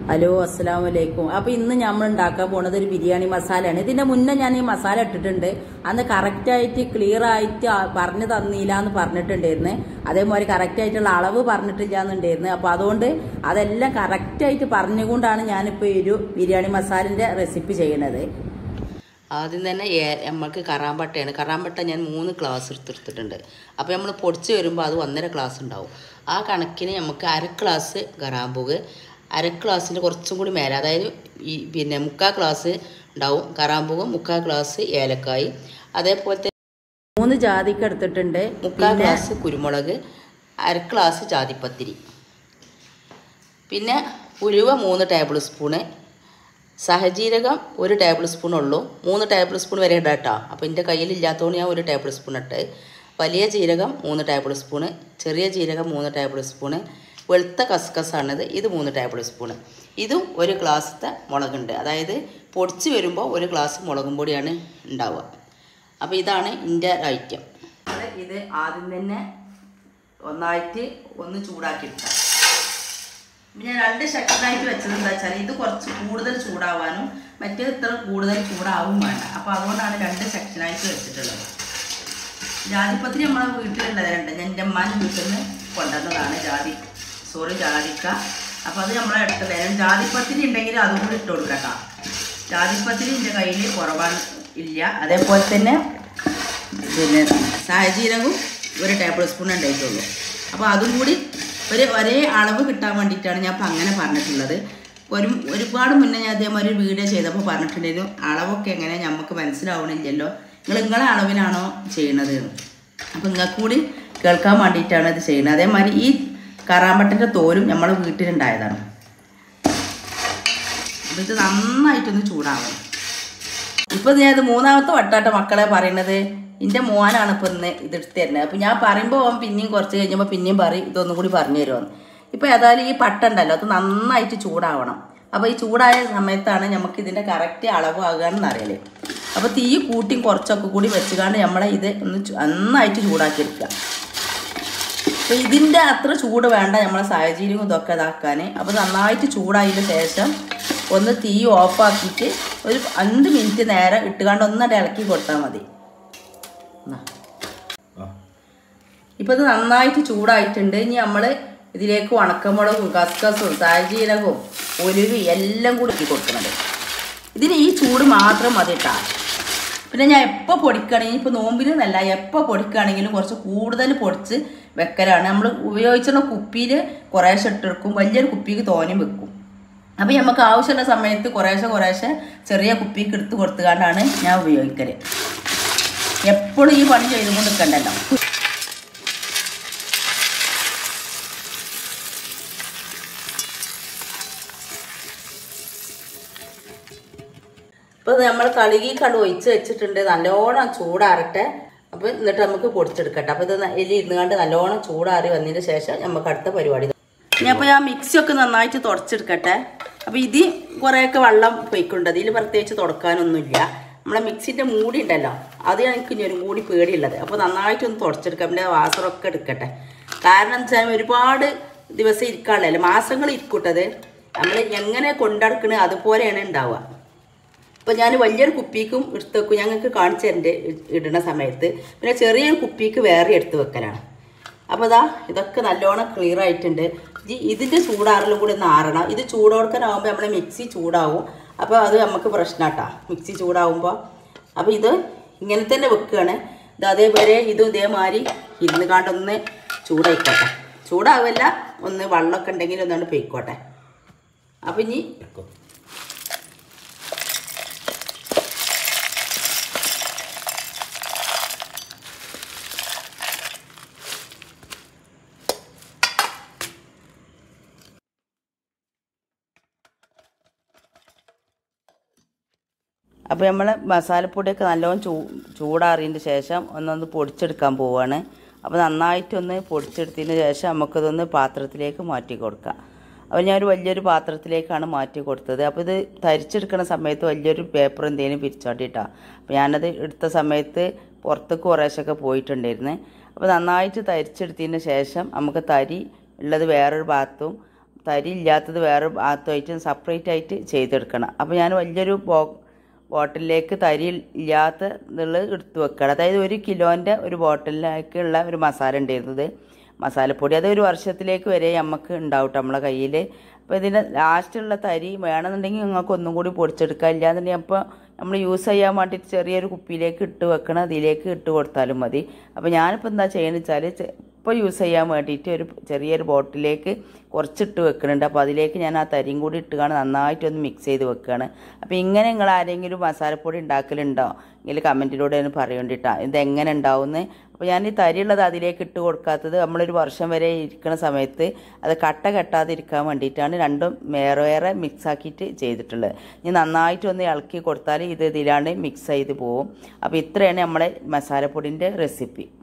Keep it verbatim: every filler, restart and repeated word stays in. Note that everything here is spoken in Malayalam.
ഹലോ അസ്സലാമു അലൈക്കും. അപ്പൊ ഇന്ന് നമ്മൾ ഉണ്ടാക്കാൻ പോണത് ഒരു ബിരിയാണി മസാലയാണ്. ഇതിന്റെ മുന്നേ ഞാൻ ഈ മസാല ഇട്ടിട്ടുണ്ട്. അന്ന് കറക്റ്റ് ആയിട്ട് ക്ലിയർ ആയിട്ട് പറഞ്ഞു തന്നില്ല എന്ന് പറഞ്ഞിട്ടുണ്ടായിരുന്നു. അതേമാതിരി കറക്റ്റ് ആയിട്ടുള്ള അളവ് പറഞ്ഞിട്ടില്ല എന്നുണ്ടായിരുന്നു. അപ്പൊ അതുകൊണ്ട് അതെല്ലാം കറക്റ്റ് ആയിട്ട് പറഞ്ഞുകൊണ്ടാണ് ഞാനിപ്പോ ഈ ഒരു ബിരിയാണി മസാലിന്റെ റെസിപ്പി ചെയ്യണത്. ആദ്യം തന്നെ നമ്മൾക്ക് കറാമ്പട്ടയാണ്. കറാമ്പട്ട ഞാൻ മൂന്ന് ഗ്ലാസ് എടുത്തെടുത്തിട്ടുണ്ട്. അപ്പോൾ നമ്മൾ പൊടിച്ച് വരുമ്പോൾ അത് ഒന്നര ഗ്ലാസ് ഉണ്ടാവും. ആ കണക്കിന് നമുക്ക് അര ഗ്ലാസ് കറാമ്പൂവ്, അര ഗ്ലാസ്സിൻ്റെ കുറച്ചും കൂടി മേലെ, അതായത് ഈ പിന്നെ മുക്കാൽ ഗ്ലാസ് ഉണ്ടാവും കറാമ്പൂവ്, മുക്കാൽ ഗ്ലാസ് ഏലക്കായി, അതേപോലെ തന്നെ മൂന്ന് ജാതിക്ക എടുത്തിട്ടുണ്ട്, മുക്കാൽ ഗ്ലാസ് കുരുമുളക്, അര ഗ്ലാസ് ജാതിപ്പത്തിരി, പിന്നെ ഉലുവ മൂന്ന് ടേബിൾ സ്പൂണ്, സഹജീരകം ഒരു ടേബിൾ സ്പൂൺ ഉള്ളൂ. മൂന്ന് ടേബിൾ സ്പൂൺ വരെ ഇടാം കേട്ടോ. അപ്പോൾ എൻ്റെ കയ്യിലില്ലാത്തതുകൊണ്ട് ഞാൻ ഒരു ടേബിൾ സ്പൂൺ ഇട്ട്. വലിയ ജീരകം മൂന്ന് ടേബിൾ സ്പൂണ്, ചെറിയ ജീരകം മൂന്ന് ടേബിൾ സ്പൂണ്, വെളുത്ത കസ്കസാണിത്, ഇത് മൂന്ന് ടേബിൾ സ്പൂണ്. ഇതും ഒരു ഗ്ലാസ്സത്തെ മുളകുണ്ട്, അതായത് പൊടിച്ച് വരുമ്പോൾ ഒരു ഗ്ലാസ് മുളകും പൊടിയാണ് ഉണ്ടാവുക. അപ്പോൾ ഇതാണ് ഇതിൻ്റെ ഐറ്റം. ഇത് ആദ്യം തന്നെ ഒന്നായിട്ട് ഒന്ന് ചൂടാക്കിയെടുക്കാം. പിന്നെ രണ്ട് സെക്ഷനായിട്ട് വെച്ചത് എന്താ വെച്ചാൽ ഇത് കുറച്ച് കൂടുതൽ ചൂടാവാനും മറ്റേത് ഇത്ര കൂടുതൽ ചൂടാവും വേണ്ട. അപ്പോൾ അതുകൊണ്ടാണ് രണ്ട് സെക്ഷനായിട്ട് വെച്ചിട്ടുള്ളത്. ജാതിപ്പത്തിരി നമ്മളെ വീട്ടിലുള്ളത് രണ്ട്, ഞാൻ എൻ്റെ അമ്മാൻ്റെ വീട്ടിൽ നിന്ന് കൊണ്ടുവന്നതാണ്. ജാതി സോറി ജാതിക്ക. അപ്പോൾ അത് നമ്മളെ അടുത്ത് വരാം. ജാതിപ്പത്തിരി ഉണ്ടെങ്കിൽ അതും കൂടി ഇട്ട് കൊടുക്കാം. ജാതിപ്പത്തിരി എൻ്റെ കയ്യിൽ കുറവാണ് ഇല്ല. അതേപോലെ തന്നെ പിന്നെ സാഹജീരകവും ഒരു ടേബിൾ സ്പൂൺ ഉണ്ടായിട്ടുള്ളൂ. അപ്പോൾ അതും കൂടി ഒരു ഒരേ അളവ് കിട്ടാൻ വേണ്ടിയിട്ടാണ് ഞാൻ ഇപ്പം അങ്ങനെ പറഞ്ഞിട്ടുള്ളത്. ഒരു ഒരുപാട് മുന്നേ ഞാൻ അതേമാതിരി ഒരു വീഡിയോ ചെയ്തപ്പോൾ പറഞ്ഞിട്ടുണ്ടായിരുന്നു അളവൊക്കെ എങ്ങനെ നമുക്ക് മനസ്സിലാവണില്ലല്ലോ, നിങ്ങൾ നിങ്ങളെ അളവിനാണോ ചെയ്യണത്. അപ്പോൾ നിങ്ങൾക്ക് കൂടി കേൾക്കാൻ വേണ്ടിയിട്ടാണ് ഇത് ചെയ്യുന്നത്. അതേമാതിരി ഈ കറാമ്പട്ടൻ്റെ തോലും നമ്മളെ വീട്ടിലുണ്ടായതാണ്. അപ്പോൾ ഇത് നന്നായിട്ടൊന്ന് ചൂടാവണം. ഇപ്പോൾ ഞാൻ ഇത് മൂന്നാമത്തെ വട്ടാട്ട മക്കളെ പറയുന്നത്. എൻ്റെ മോനാണ് ഇപ്പോൾ ഇന്ന് ഇതെടുത്ത് തരുന്നത്. അപ്പോൾ ഞാൻ പറയുമ്പോൾ അവൻ പിന്നെയും കുറച്ച് കഴിഞ്ഞപ്പോൾ പിന്നെയും പറയും ഇതൊന്നും കൂടി പറഞ്ഞു തരുമെന്ന്. ഇപ്പോൾ ഏതായാലും ഈ പട്ട ഉണ്ടല്ലോ അത് നന്നായിട്ട് ചൂടാവണം. അപ്പോൾ ഈ ചൂടായ സമയത്താണ് നമുക്ക് ഇതിൻ്റെ കറക്റ്റ് അളവ് ആകുകയെന്ന് അറിയല്. അപ്പോൾ തീ കൂട്ടി കുറച്ചൊക്കെ കൂടി വെച്ചുകൊണ്ട് നമ്മളെ ഇത് ഒന്ന് നന്നായിട്ട് ചൂടാക്കിയെടുക്കുക. അപ്പോൾ ഇതിൻ്റെ അത്ര ചൂട് വേണ്ട നമ്മളെ സാഹചര്യം ഇതൊക്കെ ഇതാക്കാൻ. അപ്പോൾ നന്നായിട്ട് ചൂടായതിന് ശേഷം ഒന്ന് തീ ഓഫാക്കിയിട്ട് ഒരു അഞ്ച് മിനിറ്റ് നേരം ഇട്ടുകൊണ്ട് ഒന്നട ഇളക്കി കൊടുത്താൽ മതി. ഇപ്പം ഇത് നന്നായിട്ട് ചൂടായിട്ടുണ്ട്. ഇനി നമ്മൾ ഇതിലേക്ക് ഉണക്കമുളകും കസ്കസും സാഹജീരകവും ഒലുവി എല്ലാം കൂടി ഇട്ട് കൊടുക്കുന്നത്. ഇതിന് ഈ ചൂട് മാത്രം മതി കേട്ടോ. പിന്നെ ഞാൻ എപ്പോൾ പൊടിക്കുകയാണെങ്കിൽ ഇപ്പോൾ നോമ്പിനല്ല എപ്പോൾ പൊടിക്കുകയാണെങ്കിലും കുറച്ച് കൂടുതൽ പൊടിച്ച് വെക്കലാണ്. നമ്മൾ ഉപയോഗിച്ചുള്ള കുപ്പിയിൽ കുറേശ്ശെ ഇട്ടെടുക്കും, വലിയൊരു കുപ്പിക്ക് തോനെയും വെക്കും. അപ്പോൾ നമുക്ക് ആവശ്യമുള്ള സമയത്ത് കുറേശ്ശെ കുറേശ്ശെ ചെറിയ കുപ്പിക്ക് എടുത്ത് കൊടുത്തുകൊണ്ടാണ് ഞാൻ ഉപയോഗിക്കൽ. എപ്പോഴും ഈ പണി ചെയ്തുകൊണ്ട് നിൽക്കണ്ടല്ലോ. ഇപ്പോൾ നമ്മൾ കഴുകി കടു ഒഴിച്ച് വെച്ചിട്ടുണ്ട്. നല്ലോണം ചൂടാറട്ടെ. അപ്പോൾ എന്നിട്ട് നമുക്ക് പൊടിച്ചെടുക്കട്ടെ. അപ്പോൾ ഇത് എലി ഇരുന്നുകൊണ്ട് നല്ലോണം ചൂടാറി വന്നതിന് ശേഷം നമുക്ക് അടുത്ത പരിപാടി. ഇനി അപ്പോൾ ഞാൻ മിക്സിയൊക്കെ നന്നായിട്ട് തുടച്ചെടുക്കട്ടെ. അപ്പോൾ ഇത് കുറേയൊക്കെ വെള്ളം പൊയ്ക്കുണ്ട്. അതിൽ പ്രത്യേകിച്ച് തുടക്കാനൊന്നുമില്ല. നമ്മളെ മിക്സിൻ്റെ മൂടി ഉണ്ടല്ലോ അത് എനിക്ക് ഇനി ഒരു മൂടി പേടിയുള്ളത്. അപ്പോൾ നന്നായിട്ടൊന്ന് തുടച്ചെടുക്കാം. പിന്നെ വാസറൊക്കെ എടുക്കട്ടെ. കാരണം എന്ന് വെച്ചാൽ ഒരുപാട് ദിവസം ഇരിക്കാനുള്ളതല്ലേ, മാസങ്ങൾ ഇരിക്കൂട്ടത്. നമ്മൾ എങ്ങനെ കൊണ്ടടക്കണേ അതുപോലെയാണ് ഉണ്ടാവുക. അപ്പോൾ ഞാൻ വലിയൊരു കുപ്പിക്കും എടുത്ത് വെക്കും, ഞങ്ങൾക്ക് കാണിച്ചു തരേണ്ട ഇടുന്ന സമയത്ത്. പിന്നെ ചെറിയൊരു കുപ്പിക്ക് വേറെ എടുത്ത് വെക്കലാണ്. അപ്പോൾ ഇതാ ഇതൊക്കെ നല്ലോണം ക്ലിയർ ആയിട്ടുണ്ട്. ഇതിൻ്റെ ചൂടാറലും കൂടി ഒന്ന് ആറണം. ഇത് ചൂടോടുക്കാനാകുമ്പോൾ നമ്മുടെ മിക്സി ചൂടാവും. അപ്പോൾ അത് നമുക്ക് പ്രശ്നമാട്ടാ മിക്സി ചൂടാവുമ്പോൾ. അപ്പോൾ ഇത് ഇങ്ങനെ തന്നെ വെക്കുകയാണ്. ഇത് അതേപോലെ ഇതും ഇതേമാതിരി ഇരുന്ന് കാണ്ടൊന്ന് ചൂടായിക്കോട്ടെ. ചൂടാവില്ല, ഒന്ന് വെള്ളമൊക്കെ ഉണ്ടെങ്കിൽ ഒന്നാണ്ട് പൊയ്ക്കോട്ടെ. അപ്പോൾ ഇനി അപ്പോൾ നമ്മൾ മസാലപ്പൊടിയൊക്കെ നല്ലോണം ചൂ ചൂടാറിയതിന് ശേഷം ഒന്നൊന്ന് പൊടിച്ചെടുക്കാൻ പോവുകയാണ്. അപ്പോൾ നന്നായിട്ടൊന്ന് പൊടിച്ചെടുത്തതിന് ശേഷം നമുക്കതൊന്ന് പാത്രത്തിലേക്ക് മാറ്റി കൊടുക്കാം. അപ്പോൾ ഞാനൊരു വലിയൊരു പാത്രത്തിലേക്കാണ് മാറ്റി കൊടുത്തത്. അപ്പോൾ ഇത് തരിച്ചെടുക്കുന്ന സമയത്ത് വലിയൊരു പേപ്പർ എന്തെങ്കിലും പിരിച്ചോട്ടിട്ടാണ്. അപ്പോൾ ഞാനത് എടുത്ത സമയത്ത് പുറത്തേക്ക് കുറേശ്ശൊക്കെ പോയിട്ടുണ്ടായിരുന്നു. അപ്പോൾ നന്നായിട്ട് തരിച്ചെടുത്തതിന് ശേഷം നമുക്ക് തരി ഉള്ളത് വേറൊരു ഭാഗത്തും തരി ഇല്ലാത്തത് വേറെ ഭാഗത്തായിട്ട് സെപ്പറേറ്റ് ആയിട്ട് ചെയ്തെടുക്കണം. അപ്പോൾ ഞാൻ വലിയൊരു ബോ ബോട്ടിലേക്ക് തരി ഇല്ലാത്ത ഇതുള്ളത് എടുത്ത് വെക്കണം. അതായത് ഒരു കിലോൻ്റെ ഒരു ബോട്ടിലേക്കുള്ള ഒരു മസാല ഉണ്ടായിരുന്നത്, മസാലപ്പൊടി. അത് ഒരു വർഷത്തിലേക്ക് വരെ നമുക്ക് ഉണ്ടാവും നമ്മളെ കയ്യിൽ. അപ്പോൾ ഇതിൻ്റെ ലാസ്റ്റുള്ള തരി വേണമെന്നുണ്ടെങ്കിൽ നിങ്ങൾക്ക് ഒന്നും കൂടി പൊടിച്ചെടുക്കാം. ഇല്ലാന്നുണ്ടെങ്കിൽ അപ്പോൾ നമ്മൾ യൂസ് ചെയ്യാൻ വേണ്ടിയിട്ട് ചെറിയൊരു കുപ്പിയിലേക്ക് ഇട്ട് വെക്കണം, അതിലേക്ക് ഇട്ട് കൊടുത്താലും മതി. അപ്പോൾ ഞാനിപ്പോൾ എന്താ ചെയ്യുന്നത് വെച്ചാൽ ഇപ്പോൾ യൂസ് ചെയ്യാൻ വേണ്ടിയിട്ട് ഒരു ചെറിയൊരു ബോട്ടിലേക്ക് കുറച്ചിട്ട് വെക്കുന്നുണ്ട്. അപ്പോൾ അതിലേക്ക് ഞാൻ ആ തരിയും കൂടി ഇട്ടുകാണ് നന്നായിട്ടൊന്ന് മിക്സ് ചെയ്ത് വെക്കുകയാണ്. അപ്പോൾ ഇങ്ങനെ നിങ്ങൾ ആരെങ്കിലും മസാലപ്പൊടി ഉണ്ടാക്കലുണ്ടോ എങ്കിൽ കമൻറ്റിലൂടെ ഒന്ന് പറയേണ്ടിട്ടാണ് ഇതെങ്ങനെ ഉണ്ടാവുന്നത്. അപ്പോൾ ഞാൻ ഈ തരിയുള്ളത് അതിലേക്ക് ഇട്ട് കൊടുക്കാത്തത് നമ്മളൊരു വർഷം വരെ ഇരിക്കുന്ന സമയത്ത് അത് കട്ട കെട്ടാതെ ഇരിക്കാൻ വേണ്ടിയിട്ടാണ് രണ്ടും വേറെ വേറെ മിക്സ് ആക്കിയിട്ട് ചെയ്തിട്ടുള്ളത്. ഇനി നന്നായിട്ടൊന്ന് ഇളക്കി കൊടുത്താൽ ഇത് ഇതിലാണ്ട് മിക്സ് ചെയ്ത് പോവും. അപ്പോൾ ഇത്രയാണ് നമ്മളെ മസാലപ്പൊടിൻ്റെ റെസിപ്പി.